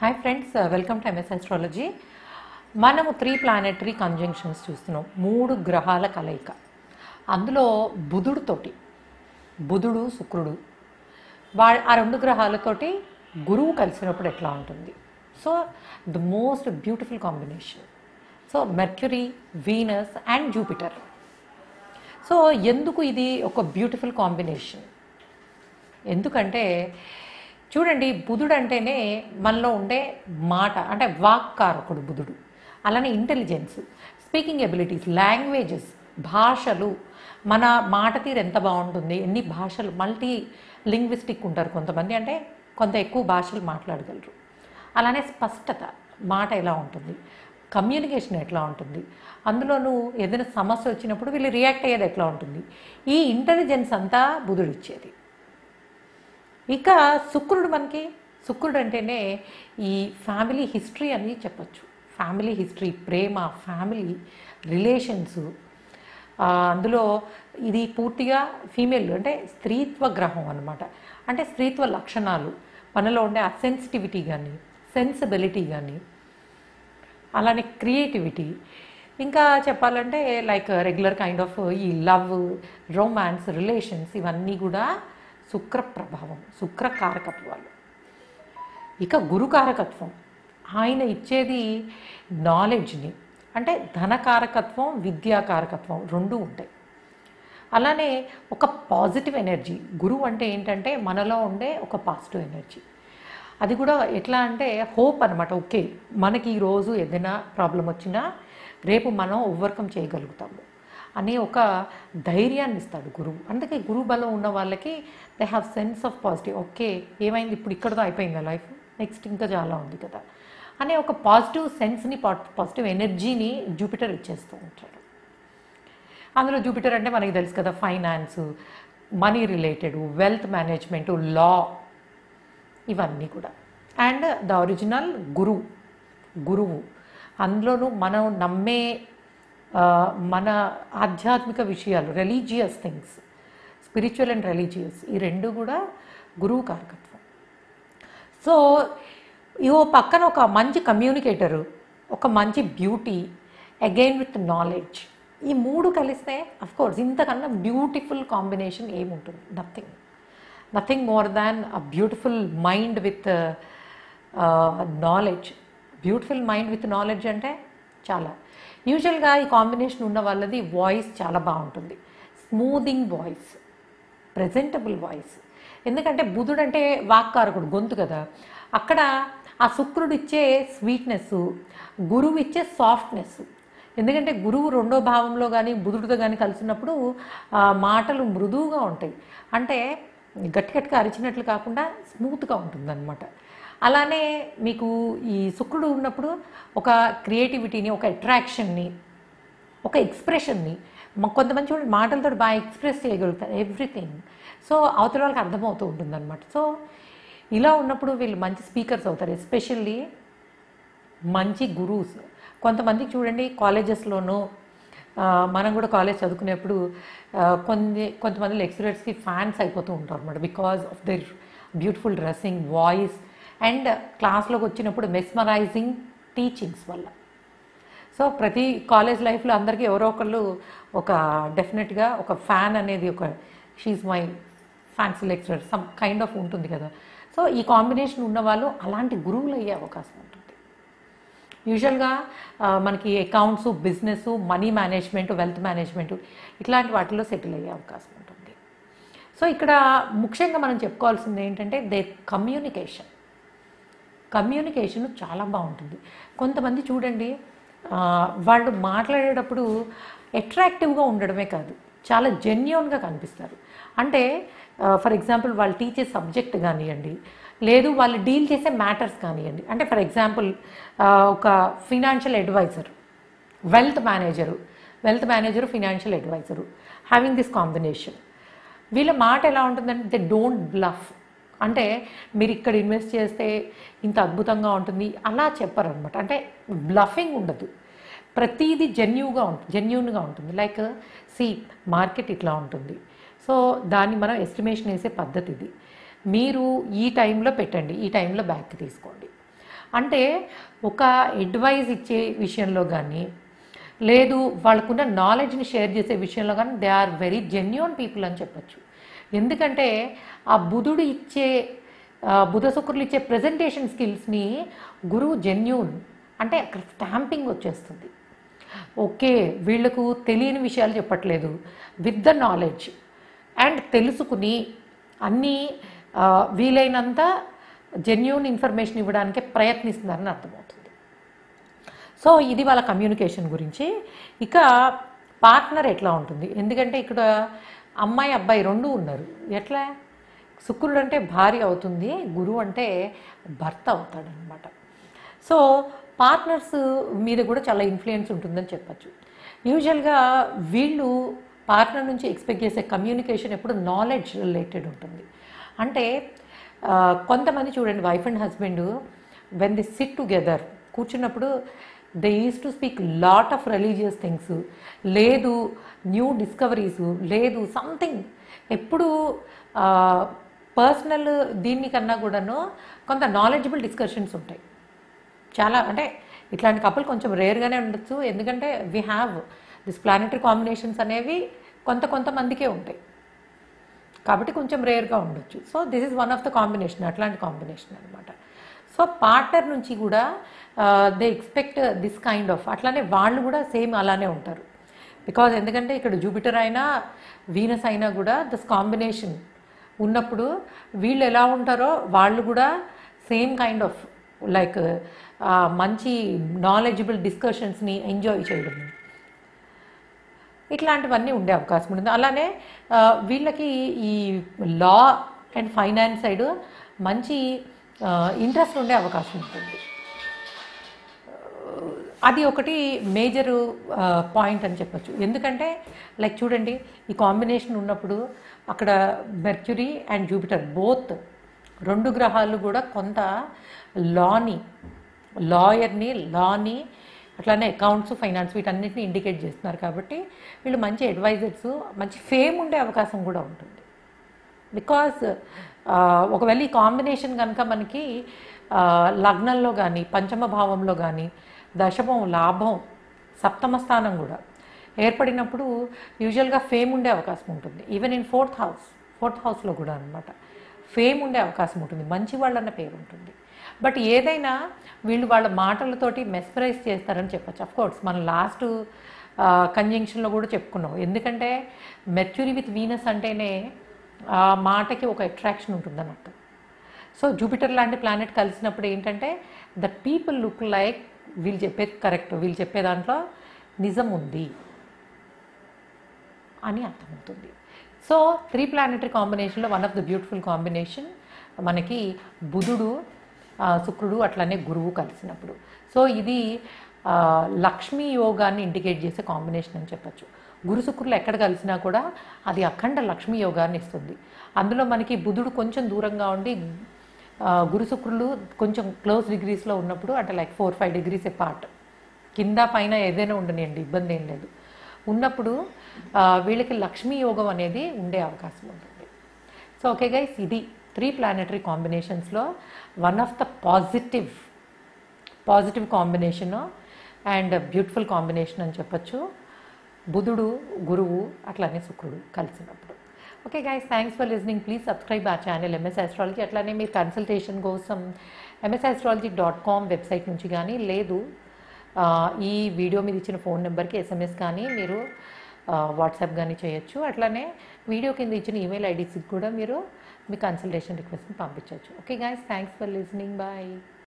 Hi friends, welcome to MS Astrology. మనము 3 planetary conjunctions చూస్తున్నాం. 3 గ్రహాల కలయిక. అందులో బుధుడు శుక్రుడు ఆ 2 గ్రహాలతోటి గురువు కలిసినప్పుడు ఎట్లా ఉంటుంది. So the most beautiful combination. So Mercury, Venus and Jupiter. So ఎందుకు ఇది ఒక బ్యూటిఫుల్ కాంబినేషన్? ఎందుకంటే చూడండి, బుధుడు అంటేనే మనలో ఉండే మాట, అంటే వాక్కారకుడు బుధుడు. అలానే ఇంటెలిజెన్స్, స్పీకింగ్ ఎబిలిటీస్, లాంగ్వేజెస్, భాషలు, మన మాట తీరు ఎంత బాగుంటుంది, ఎన్ని భాషలు, మల్టీ లింగ్విస్టిక్ ఉంటారు కొంతమంది, అంటే కొంత ఎక్కువ భాషలు మాట్లాడగలరు. అలానే స్పష్టత, మాట ఎలా ఉంటుంది, కమ్యూనికేషన్ ఎట్లా ఉంటుంది, అందులోనూ ఏదైనా సమస్య వచ్చినప్పుడు వీళ్ళు రియాక్ట్ అయ్యేది ఎట్లా ఉంటుంది, ఈ ఇంటెలిజెన్స్ అంతా బుధుడు ఇచ్చేది. ఇక శుక్రుడు అంటేనే ఈ ఫ్యామిలీ హిస్టరీ అని చెప్పచ్చు. ఫ్యామిలీ హిస్టరీ, ప్రేమ, ఫ్యామిలీ రిలేషన్స్. అందులో ఇది పూర్తిగా ఫీమేల్, అంటే స్త్రీత్వ గ్రహం అన్నమాట. అంటే స్త్రీత్వ లక్షణాలు, మనలో ఉండే ఆ సెన్సిటివిటీ కానీ, సెన్సిబిలిటీ కానీ, అలానే క్రియేటివిటీ, ఇంకా చెప్పాలంటే లైక్ రెగ్యులర్ కైండ్ ఆఫ్ ఈ లవ్, రొమాన్స్, రిలేషన్స్, ఇవన్నీ కూడా శుక్ర ప్రభావం, శుక్ర కారకత్వాలు. ఇక గురు కారకత్వం, ఆయన ఇచ్చేది నాలెడ్జ్ని, అంటే ధనకారకత్వం, విద్యాకారకత్వం రెండు ఉంటాయి. అలానే ఒక పాజిటివ్ ఎనర్జీ. గురువు అంటే ఏంటంటే మనలో ఉండే ఒక పాజిటివ్ ఎనర్జీ. అది కూడా ఎట్లా అంటే హోప్ అనమాట. ఓకే, మనకి ఈరోజు ఏదైనా ప్రాబ్లం వచ్చినా రేపు మనం ఓవర్కమ్ చేయగలుగుతాము అనే ఒక ధైర్యాన్ని ఇస్తాడు గురువు. అందుకే గురువు బలం ఉన్న వాళ్ళకి they have sense of positive. Okay, ఏమైంది, ఇప్పుడు ఇక్కడతో అయిపోయిందా లైఫ్, నెక్స్ట్ ఇంకా చాలా ఉంది కదా అనే ఒక పాజిటివ్ సెన్స్ని, పాజిటివ్ ఎనర్జీని జూపిటర్ ఇచ్చేస్తూ ఉంటాడు. అందులో జూపిటర్ అంటే మనకి తెలుసు కదా, finance, money related, wealth management, law, ఇవన్నీ కూడా. అండ్ ద ఒరిజినల్ గురువు, అందులోనూ మనం నమ్మే మన ఆధ్యాత్మిక విషయాలు, religious things, spiritual and religious, ఈ రెండు కూడా గురువు కారకత్వం. సో ఈ పక్కన ఒక మంచి కమ్యూనికేటరు, ఒక మంచి బ్యూటీ, అగైన్ విత్ నాలెడ్జ్, ఈ మూడు కలిస్తే అఫ్కోర్స్ ఇంతకన్నా బ్యూటిఫుల్ కాంబినేషన్ ఏముంటుంది? Nothing more than a beautiful mind with knowledge. Beautiful mind with knowledge అంటే చాలా యూజువల్గా ఈ కాంబినేషన్ ఉన్న వాళ్ళది వాయిస్ చాలా బాగుంటుంది. Smoothing voice, presentable voice. ఎందుకంటే బుధుడు అంటే వాక్కారకుడు, గొంతు కదా. అక్కడ ఆ శుక్రుడు ఇచ్చే స్వీట్నెస్, గురువు ఇచ్చే సాఫ్ట్నెస్. ఎందుకంటే గురువు 2వ భావంలో కానీ బుధుడితో కానీ కలిసినప్పుడు మాటలు మృదువుగా ఉంటాయి, అంటే గట్టిగా అరిచినట్లు కాకుండా స్మూత్గా ఉంటుందన్నమాట. అలానే మీకు ఈ శుక్రుడు ఉన్నప్పుడు ఒక క్రియేటివిటీని, ఒక అట్రాక్షన్ని, ఒక ఎక్స్ప్రెషన్ని, కొంతమంది చూడండి మాటలతో బాగా ఎక్స్ప్రెస్ చేయగలుగుతారు ఎవ్రీథింగ్. సో అవతల వాళ్ళకి అర్థమవుతూ ఉంటుందన్నమాట. సో ఇలా ఉన్నప్పుడు వీళ్ళు మంచి స్పీకర్స్ అవుతారు, ఎస్పెషల్లీ మంచి గురూస్. కొంతమందికి చూడండి కాలేజెస్లోనూ, మనం కూడా కాలేజ్ చదువుకునేప్పుడు కొంతమంది లెక్చరర్స్కి ఫ్యాన్స్ అయిపోతూ ఉంటారు అన్నమాట, because of their beautiful dressing, voice, and క్లాస్లోకి వచ్చినప్పుడు మెస్మరైజింగ్ టీచింగ్స్ వల్ల. సో ప్రతి కాలేజ్ లైఫ్లో అందరికీ ఎవరో ఒకళ్ళు ఒక డెఫినెట్గా ఒక ఫ్యాన్ అనేది, ఒక she my fancy lecturer, some kind of ఉంటుంది కదా. సో ఈ కాంబినేషన్ ఉన్నవాళ్ళు అలాంటి గురువులు అయ్యే అవకాశం ఉంటుంది. యూజువల్గా మనకి accounts, business, money management, wealth management, ఇట్లాంటి వాటిలో సెటిల్ అయ్యే అవకాశం ఉంటుంది. సో ఇక్కడ ముఖ్యంగా మనం చెప్పుకోవాల్సింది ఏంటంటే దేర్ కమ్యూనికేషన్ చాలా బాగుంటుంది. కొంతమంది చూడండి, వాళ్ళు మాట్లాడేటప్పుడు అట్రాక్టివ్గా ఉండడమే కాదు, చాలా జెన్యూన్గా కనిపిస్తారు. అంటే ఫర్ ఎగ్జాంపుల్ వాళ్ళు టీచే సబ్జెక్ట్ కానివ్వండి, లేదు వాళ్ళు డీల్ చేసే మ్యాటర్స్ కానివ్వండి. అంటే ఫర్ ఎగ్జాంపుల్ ఒక financial adviser, wealth manager, financial adviser, having this combination, వీళ్ళ మాట ఎలా ఉంటుందంటే దే డోంట్ బ్లఫ్. అంటే మీరు ఇక్కడ ఇన్వెస్ట్ చేస్తే ఇంత అద్భుతంగా ఉంటుంది అలా చెప్పరు అనమాట. అంటే బ్లఫింగ్ ఉండదు, ప్రతిదీ జెన్యూన్గా ఉంటుంది. లైక్ మార్కెట్ ఇట్లా ఉంటుంది, సో దాన్ని మనం ఎస్టిమేషన్ వేసే పద్ధతి ఇది, మీరు ఈ టైంలో పెట్టండి, ఈ టైంలో బ్యాక్ తీసుకోండి, అంటే ఒక అడ్వైజ్ ఇచ్చే విషయంలో కానీ, లేదు వాళ్ళకున్న నాలెడ్జ్ని షేర్ చేసే విషయంలో కానీ they are very genuine people అని చెప్పచ్చు. ఎందుకంటే ఆ బుధుడు ఇచ్చే బుధ శుక్రులు ఇచ్చే ప్రజెంటేషన్ స్కిల్స్ని గురువు జెన్యూన్ అంటే అక్కడ స్టాంపింగ్ వచ్చేస్తుంది. ఓకే, వీళ్ళకు తెలియని విషయాలు చెప్పట్లేదు, విత్ ద నాలెడ్జ్ అండ్ తెలుసుకుని అన్నీ వీలైనంత జెన్యూన్ ఇన్ఫర్మేషన్ ఇవ్వడానికి ప్రయత్నిస్తున్నారని అర్థమవుతుంది. సో ఇది వాళ్ళ కమ్యూనికేషన్ గురించి. ఇక పార్ట్నర్ ఎట్లా ఉంటుంది, ఎందుకంటే ఇక్కడ అమ్మాయి అబ్బాయి రెండూ ఉన్నారు. ఎట్లా శుక్రుడు అంటే భార్య అవుతుంది, గురువు అంటే భర్త అవుతాడనమాట. సో పార్ట్నర్స్ మీద కూడా చాలా ఇన్ఫ్లుయెన్స్ ఉంటుందని చెప్పచ్చు. యూజువల్గా వీళ్ళు పార్ట్నర్ నుంచి ఎక్స్పెక్ట్ చేసే కమ్యూనికేషన్ ఎప్పుడు నాలెడ్జ్ రిలేటెడ్ ఉంటుంది. అంటే కొంతమంది చూడండి, wife and husband when the sit together కూర్చున్నప్పుడు they use to speak lot of religious things, లేదు న్యూ డిస్కవరీస్, లేదు సంథింగ్ ఎప్పుడు పర్సనల్ దీనికన్నా కూడాను కొంత నాలెడ్జబుల్ డిస్కషన్స్ ఉంటాయి. చాలా అంటే ఇట్లాంటి కపుల్ కొంచెం రేర్గానే ఉండొచ్చు, ఎందుకంటే we have this planetary combinations అనేవి కొంతమందికే ఉంటాయి కాబట్టి కొంచెం రేర్గా ఉండొచ్చు. So this is one of the combination, అట్లాంటి కాంబినేషన్ అనమాట. సో పార్ట్నర్ నుంచి కూడా they expect this kind of, అట్లానే వాళ్ళు కూడా సేమ్ అలానే ఉంటారు. బికాజ్ ఎందుకంటే ఇక్కడ జూపిటర్ అయినా వీనస్ అయినా కూడా దిస్ కాంబినేషన్ ఉన్నప్పుడు వీళ్ళు ఎలా ఉంటారో వాళ్ళు కూడా సేమ్ కైండ్ ఆఫ్ లైక్ మంచి నాలెడ్జబుల్ డిస్కషన్స్ని ఎంజాయ్ చేయడం, ఇట్లాంటివన్నీ ఉండే అవకాశం ఉంటుంది. అలానే వీళ్ళకి ఈ లా అండ్ ఫైనాన్స్ సైడ్ మంచి ఇంట్రెస్ట్ ఉండే అవకాశం ఉంటుంది. అది ఒకటి మేజరు పాయింట్ అని చెప్పచ్చు. ఎందుకంటే లైక్ చూడండి, ఈ కాంబినేషన్ ఉన్నప్పుడు అక్కడ మెర్క్యూరీ అండ్ జూపిటర్ బోత్ రెండు గ్రహాలు కూడా కొంత లాని అట్లానే అకౌంట్స్, ఫైనాన్స్ వీటన్నిటిని ఇండికేట్ చేస్తున్నారు. కాబట్టి వీళ్ళు మంచి అడ్వైజర్స్, మంచి ఫేమ్ ఉండే అవకాశం కూడా ఉంటుంది. బికాజ్ ఒకవేళ ఈ కాంబినేషన్ కనుక మనకి లగ్నంలో కానీ, పంచమ భావంలో కానీ, దశమం, లాభం, సప్తమ స్థానం కూడా ఏర్పడినప్పుడు యూజువల్గా ఫేమ్ ఉండే అవకాశం ఉంటుంది. ఈవెన్ ఇన్ ఫోర్త్ హౌస్లో కూడా అనమాట ఫేమ్ ఉండే అవకాశం ఉంటుంది, మంచి వాళ్ళన్న పేరు ఉంటుంది. బట్ ఏదైనా వీళ్ళు వాళ్ళ మాటలతోటి మెస్పరైజ్ చేస్తారని చెప్పచ్చు. అఫ్కోర్స్ మనం లాస్ట్ కంజంక్షన్లో కూడా చెప్పుకున్నాం, ఎందుకంటే మెర్క్యూరీ విత్ వీనస్ అంటేనే ఆ మాటకి ఒక అట్రాక్షన్ ఉంటుందని అర్థం. సో జూపిటర్ లాంటి ప్లానెట్ కలిసినప్పుడు ఏంటంటే ద పీపుల్ లుక్ లైక్ వీళ్ళు చెప్పేది కరెక్ట్, వీళ్ళు చెప్పే దాంట్లో నిజం ఉంది అని అర్థమవుతుంది. సో 3 ప్లానెటరీ కాంబినేషన్లో one of the beautiful combination మనకి బుధుడు, శుక్రుడు అట్లానే గురువు కలిసినప్పుడు. సో ఇది లక్ష్మీ యోగాన్ని ఇండికేట్ చేసే కాంబినేషన్ అని చెప్పచ్చు. గురు శుక్రులు ఎక్కడ కలిసినా కూడా అది అఖండ లక్ష్మీ యోగాన్ని ఇస్తుంది. అందులో మనకి బుధుడు కొంచెం దూరంగా ఉండి గురు శుక్రులు కొంచెం క్లోజ్ డిగ్రీస్లో ఉన్నప్పుడు, అంటే లైక్ 4-5 డిగ్రీస్ ఎపార్ట్, కింద పైన ఏదైనా ఉండనియండి, ఇబ్బంది ఏం లేదు, ఉన్నప్పుడు వీళ్ళకి లక్ష్మీ యోగం అనేది ఉండే అవకాశం ఉంటుంది. సో ఓకే గైస్, ఇది 3 ప్లానెటరీ కాంబినేషన్స్లో one of the positive combination and beautiful combination అని చెప్పచ్చు, బుధుడు, గురువు అట్లానే శుక్రుడు కలిసినప్పుడు. Okay guys, thanks for listening. Please subscribe ఆ ఛానల్ ఎంఎస్ ఆస్ట్రాలజీ. అట్లానే మీరు కన్సల్టేషన్ కోసం msastrology.com వెబ్సైట్ నుంచి కానీ, లేదు ఈ వీడియో మీద ఇచ్చిన ఫోన్ నెంబర్కి SMS కానీ మీరు వాట్సాప్ కానీ చేయొచ్చు. అట్లానే వీడియో కింద ఇచ్చిన ఈమెయిల్ ఐడీస్కి కూడా మీరు మీ కన్సల్టేషన్ రిక్వెస్ట్ని పంపించవచ్చు. Okay guys, thanks for listening. Bye.